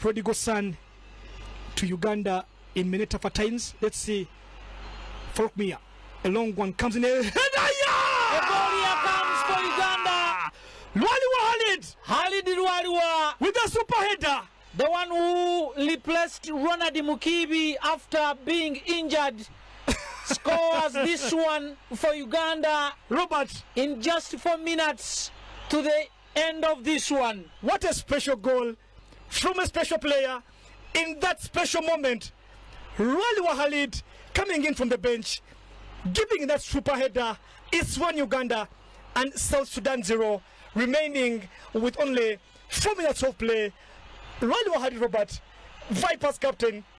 prodigal son to Uganda in many tougher times. Let's see. Folkmia, a long one comes in there. A goal here comes for Uganda. Lualiwa Khalid Lualiwa with a super header. The one who replaced Ronald Mukibi after being injured scores this one for Uganda. Robert, in just 4 minutes to the end of this one. What a special goal from a special player in that special moment. Lualiwa Khalid coming in from the bench, giving that super header. It's 1 Uganda and South Sudan 0, remaining with only 4 minutes of play. Lualiwa Khalid, Robert, Vipers captain,